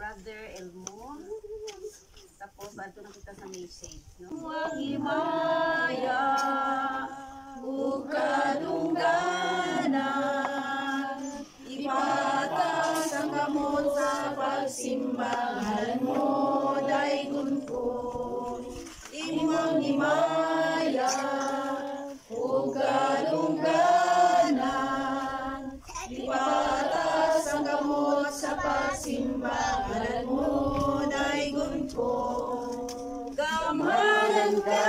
Brother Elmo. Tapos, ato na kita sa message, no? Himaya, ukadunggana, ipatas ang kamot sa pagsimbahan mo, daygon ko. Imong himaya, ukadunggana, ipatas ang kamot sa pagsimbahan mo, daygon ko. Gamanan ka,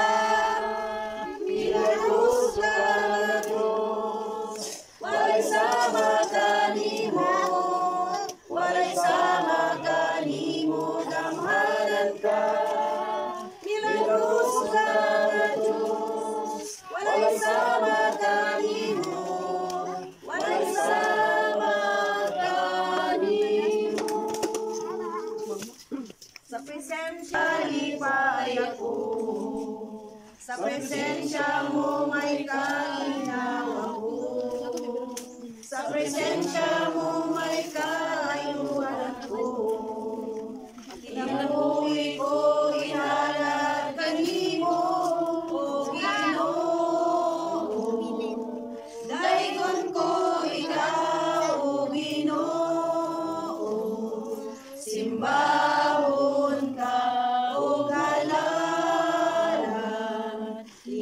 pinagos ka Diyos, walay sama kanimo, walay sama kanimo. Gamanan ka, pinagos ka Diyos, walay sama kanimo, walay sama kanimo. Sa presensya lipay ako, sa presensya mo may kainawa ko, sa presensya mo may kaayuhan ko. Kinabuhi ko inalag kanimo, o Ginoo. Daygon ko ikaw, o Ginoo. Simbahon ka, o halalan,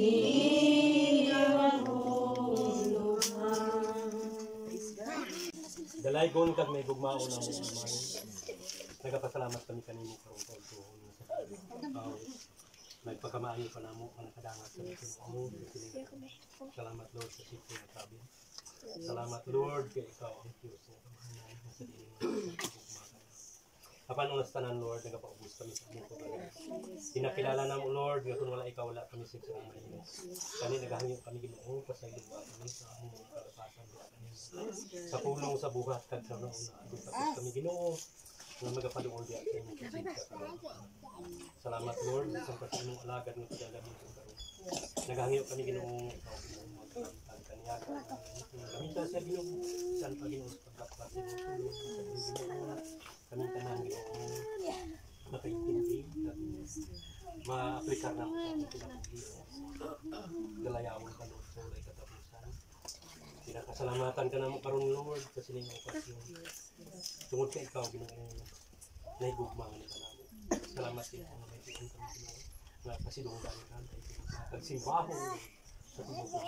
iyang hulungan. Dalaygon kag may gugmao na mo man. Nagapasalamat kami kanimo karon sa tuhon sa tao. Nagpakamaayo pa namo ang nakadangat sa Ginoo. Salamat Lord sa sipo na sabi. Salamat Lord kay ikaw ang Diyos na kamahanan sa diin mo. Kapan unas tanan Lord nagapaubos kami sa imong paglalas. Pinakilala namo Lord nga kun wala ikaw wala kami sa imong mahimo. Kani nagahangyo kami Ginoo pasaylo kami sa imong karapasan sa pulong sa buhat kag sa nauna tapos kami Ginoo nga magapaduol diha sa imong karon. Salamat Lord sa imong alagad nga pagdalamin ko karon. Nagahangyo kami Ginoo ikaw magpantag kaniya kami sa Ginoo san Ginoo sa pagdapat sa imong tulong sa Ginoo. Kami tanan Ginoo makaintindi at ma-aplikar na ang pinag-iyo. Galayawon ka Lord sa walay katapusan. Pinakasalamatan ka namo karon Lord sa sining okasyon. Tungod kay ikaw Ginoo nahigugma ni kanamo. Salamat sa imo nga may kami Ginoo nga pasidunggan ka kay pagsimbaho sa tubok ko.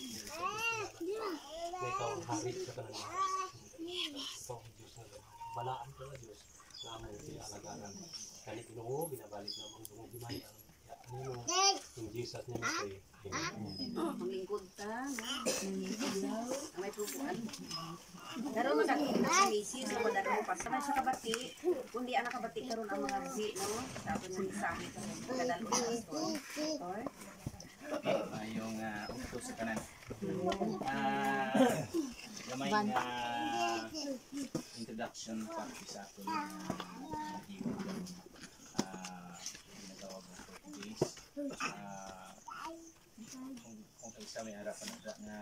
May ikaw ang hari sa tanan. Ikaw ang Diyos na balaan ka na Diyos na among pinalagaran. Kani Ginoo binabalik na mong tungod himay ang ano in Jesus name we pray. Manglingkod ta, may tubuan. Daron magkakita sa misis, o daron mo pa sa may sa kabati. Kundi ang nakabati karon ang mga zi, no? Sabi nga ni Sami karon kadalo sa pastor. Yung utos sa kanan. Gamay nga introduction part sa aton ginatawag ng 40 days. Kung kaisa may harapan na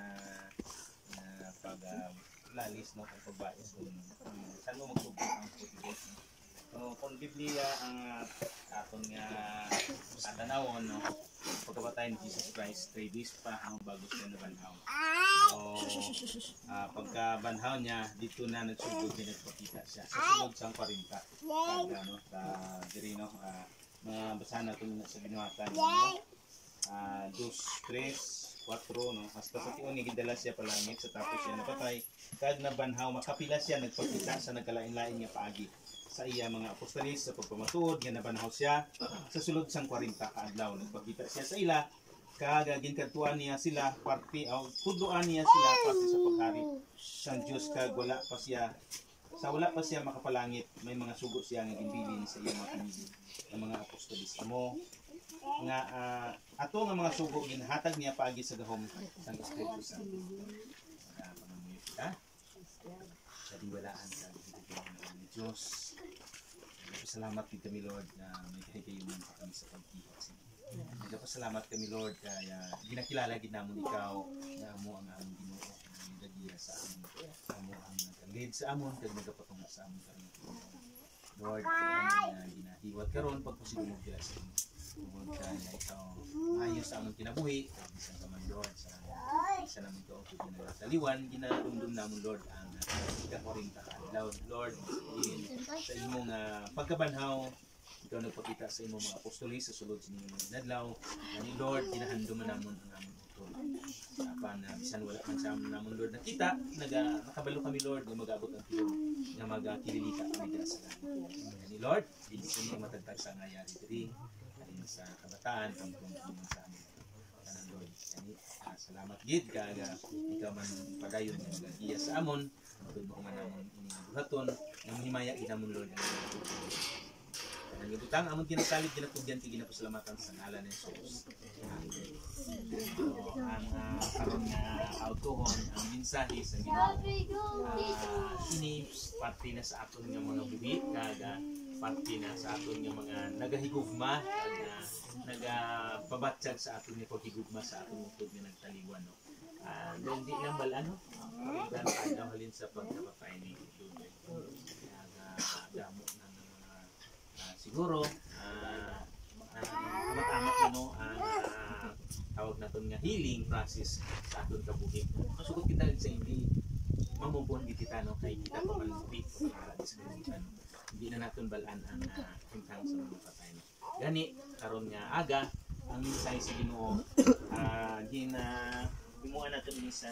pag-lalis no, kung pagbais kung saan mo magsubok ang 40 days. So, kung Biblia ang aton nga katanawon no, pagkapatay ni Jesus Christ 3 days pa ang bago siya nabanhaw. So pagkabanhaw niya dito na nagsugod din nagpakita siya sa sunod sang 40 pag ano sa diri no mga basa na ito sa binuhatan no 2, 3, 4 no hasta sa tiyon gidala siya palangit sa tapos siya napatay kag nabanhaw makapila siya nagpakita sa nagkalain-lain nga paagi sa iya mga apostolis sa pagpamatuod nga nabanhaw siya sa sulod sang 40 ka adlaw nagpakita siya sa ila kag ginkantuan niya sila parte o tudloan niya sila parte sa paghari sa Dios kag wala pa siya makapalangit may mga sugo siya nga ginbilin sa iya mga pamilya ng mga apostolis mo nga ato nga mga sugo ginhatag niya paagi sa gahom sang Espiritu Santo. Panamuyo kita sa diwalaan sa ni Diyos. Salamat din kami Lord na may kahigayunan pa kami sa pagkihit sa inyo. Nagpasalamat kami Lord kaya ginakilala gid namon ikaw na amo ang among Ginoo nga nagiya sa amon amo ang nag-lead sa amon kag nagapatunga sa amon karon. Lord, kaya na ginahiwat karon pag posible mo sila sa inyo. Tungod ka na ikaw ayos sa among kinabuhi, bisan ka man Lord, sa namin ito, kung ginagaliwan, ginadumdum namin Lord, ang ikakuring kakalaw. Lord, sa imong pagkabanhaw, ikaw nagpakita sa imong mga apostolis sa sulod sa inyong mga nadlaw. Ani Lord, kinahanduman namin ang aming utol. Para na bisan wala man sa aming namin Lord nakita, nakabalo kami Lord, na mag-abot ang tulong, na magkililita kami sa langit. Ani Lord, hindi kami matagtag sa ngayari diri, alin sa kabataan, ang tungkol sa amin. Kanan Lord, ani salamat gid kaga ikaw man padayon nga nag-iya sa amon, tungod mo man namon ini buhaton, nga mahimaya ginamon Lord. Ang gibutang amon kinasalig ginatugyan ti ginapasalamatan sa ngalan ni Jesus. Ang karon nga autohon ang mensahe sa Ginoo. Ini parte na sa aton nga mga buhi kaga parte na sa aton nga mga nagahigugma kaga nagapabatyag sa aton nga paghigugma sa aton utod nga nagtaliwan no. Hindi lang balano. Pagdan daw halin sa pagkapatay ni Dudoy. Damo na siguro amat-amat tawag naton nga healing process sa aton kabuhi. Masugod kita sa hindi mamubon di kita no kay kita pa man buhi hindi na naton balaan ang hintang sa mga patay no. Gani karon nga aga ang mensahe sa Ginoo himuan naton ni sa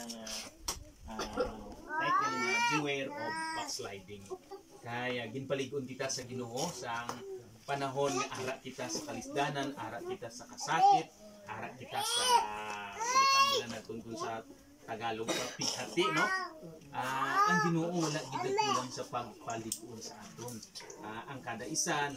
title niya Beware of Backsliding. Kaya ginpaligon kita sa Ginoo sa panahon nga ara kita sa kalisdanan, ara kita sa kasakit, ara kita sa tanggalan na tungkol sa Tagalog pihati no. Ang Ginoo wala gid kulang sa pagpaligon sa aton. Ang kada isa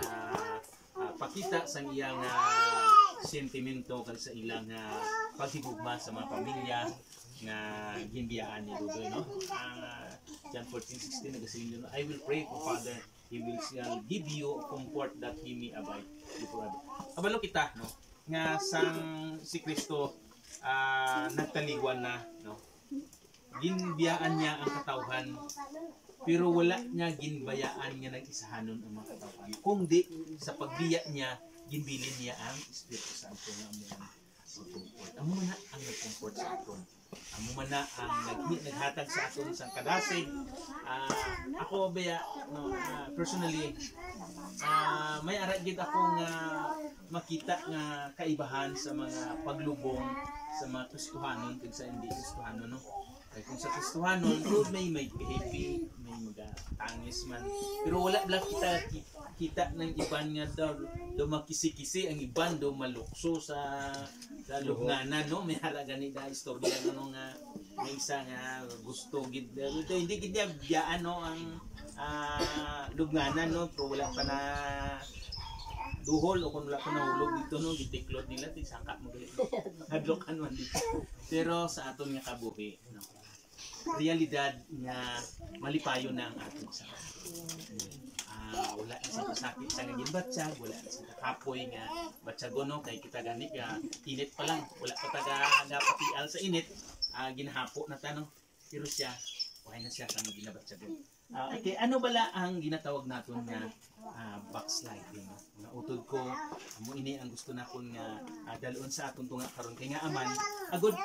pakita sa iyang sentimento kag sa ilang paghigugma sa mga pamilya nga ginbiyaan ni Dudoy no. John 14:16 nagasilin no, I will pray for Father, He will give you comfort that He may abide before. Abalo kita no nga sang si Kristo nagtaliwan na no. Ginbiyaan niya ang katawhan pero wala niya ginbayaan niya nag-isahanon ang mga katawhan. Kung di sa pagbiya niya ginbilin niya ang Espiritu Santo nga comfort. Amo man ang nag-comfort sa aton. Amo man ang naghatag sa aton isang kadasig. Ako baya no, personally may ara gid akong makita nga kaibahan sa mga paglubong sa mga Kristohanon kag sa hindi Kristohanon no. Kaya kung sa Kristohanon may happy, may magatangis man. Pero wala bala kita ng iban nga daw makisi-kisi, ang iban daw malukso sa lugnanan no. May halaga ni da istorya no nga may isa nga gusto gid hindi gid biyaan no ang lugnanan no, pero wala pa na duhol o kung wala pa nahulog dito no, gitiklod nila tisangka mo dito hadlokan man dito. Pero sa aton nga kabuhi no, realidad nga malipayo na ang aton sa wala na sa kasakit sa ngin batyag, wala na sa kapoy nga batyagon no, kay kita gani ka init pa lang, wala pa taga napatial sa init, ginahapo na ta no, pero siya wala na siya kang ginabatyagon. Okay, ano bala ang ginatawag naton nga backsliding? Nautod ko amo ini ang gusto nakon nga dalon sa aton tunga karon kay nga aman agud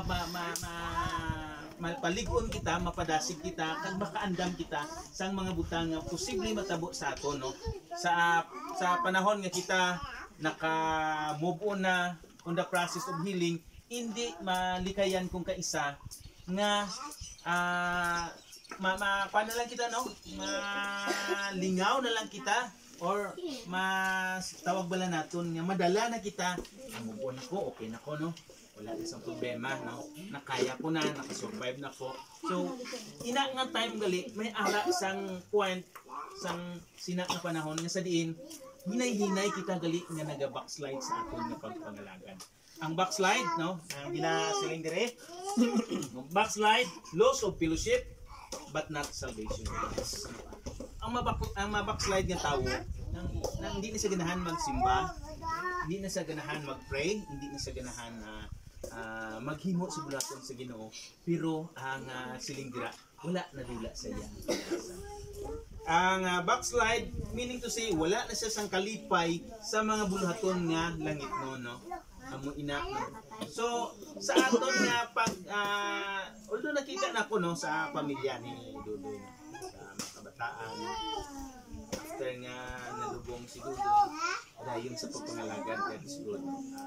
mapaligon kita, mapadasig kita kag makaandam kita sang mga butang nga posible matabo sa aton no. Sa panahon nga kita naka-move on na on the process of healing, hindi malikayan kung kaisa nga paano lang kita no, malingaw na lang kita or mas tawag bala naton nga madala na kita move on ako, okay na ko no, wala isang problema no, nakaya ko na, nakasurvive na ko. So ina nga time gali may ara sang point sang sina nga panahon nga sa diin hinay-hinay kita gali nga naga-backslide sa aton nga pagpangalagan. Ang backslide no, ang ginasiling dire backslide, loss of fellowship but not salvation. Ang mabackslide nga tawo nang hindi na sa ganahan magsimba, hindi na sa ganahan mag-pray, hindi na sa ganahan maghimo sa bulaton sa Ginoo, pero ang silingdira wala na dula sa iya. Ang backslide, meaning to say, wala na siya sang kalipay sa mga buluhaton nga langit no. Amo ina no. So, sa aton nga pag, although nakita na ko no, sa pamilya ni Dudoy, sa mga kabataan, after nga nalubong si Dudoy, dahil sa pagpangalagad kay God,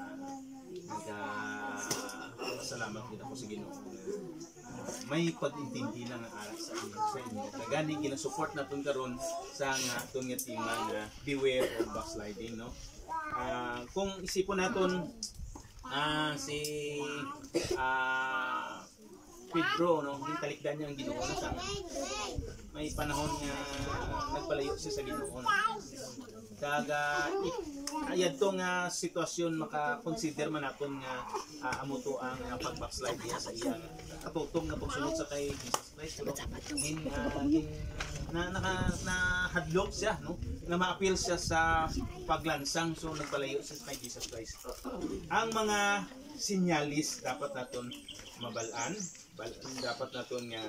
salamat din ako sa Ginoo. May pag-intindi lang ang aral sa inyo. Kagani ginasupport natin karon sa nga aton nga tema nga beware of backsliding no. Kung isipon naton si Pedro no, talikdan niya ang Ginoo no, sa may panahon nga nagpalayo siya sa Ginoo no. Kaga ayad to nga sitwasyon maka-consider man naton nga amo to ang pag-backslide niya sa iya katutong nga pagsunod sa kay Jesus Christ pero nahadlok siya no, na ma-appeal siya sa paglansang, so nagpalayo siya kay Jesus Christ. Ang mga sinyalis dapat naton mabalaan, dapat naton nga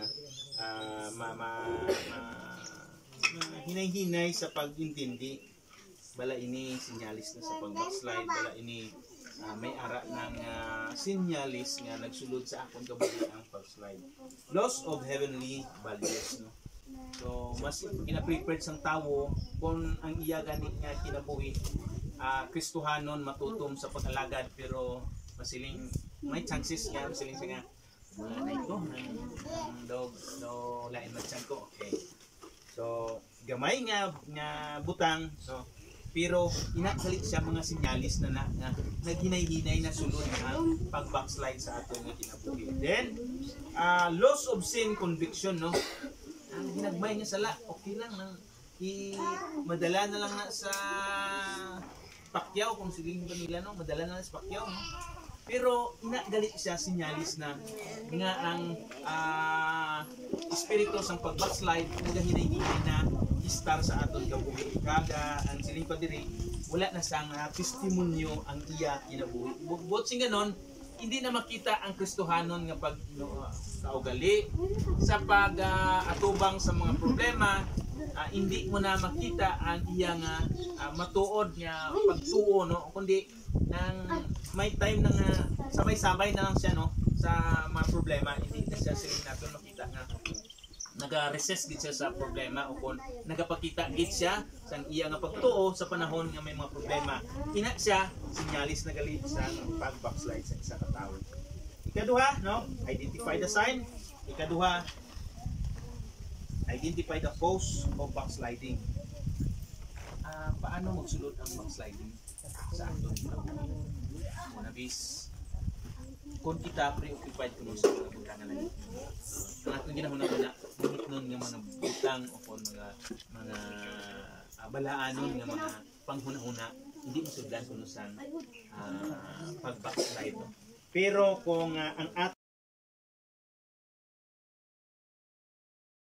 hinay-hinay sa pag-intindi. Bala ini sinyalis na sa pag-backslide, bala ini may ara ng sinyalis nga nagsulod sa akong kabuhi ang pag-slide. Loss of heavenly values no. So mas gina-prepared sang tawo kung ang iya gani nga kinabuhi Kristohanon matutom sa pag-alagad pero masiling may chances nga masiling nga na ito daw lain matsan ko. Okay. So gamay nga butang so pero inagalit siya mga sinyalis na naghinay-hinay na sulod ang pag-backslide sa ato nga kinabuhi. Then, loss of sin conviction, no? Hinagmay niya sala, okay lang, madala na lang na sa pakyaw, kung siling ba nila, no? Madala na lang sa pakyaw, no? Pero inagalit siya, sinyalis na nga ang espiritu sang pag-backslide, naghinay-hinay na star sa aton kabuhi. Kaga ang siling padiri wala na sang testimonyo ang iya kinabuhi. Bukod sing ganon, hindi na makita ang Kristohanon nga pag kaugali sa pag atubang sa mga problema. Hindi mo na makita ang iya nga matuod nga pagtuo no, kundi nang may time na nga sabay-sabay na lang siya no sa mga problema. Hindi na siya siling natin makita nga naga-resist gid siya sa problema o kung nagapakita gid siya sa iya nga pagtuo sa panahon nga may mga problema. Ina siya sinyalis na galit sa pag-backslide sa isa ka tawo. Ikaduha, no? Identify the sign. Ikaduha, identify the cause of backsliding. Paano magsulod ang backsliding sa aton? Una bis kung kita preoccupied kuno sa mga butang lang. Ang atong ginahuna-huna nun nga mga butang o kung mga balaanon nga mga panghuna-huna hindi masudlan kuno sa pag-backslide. Pero kung ang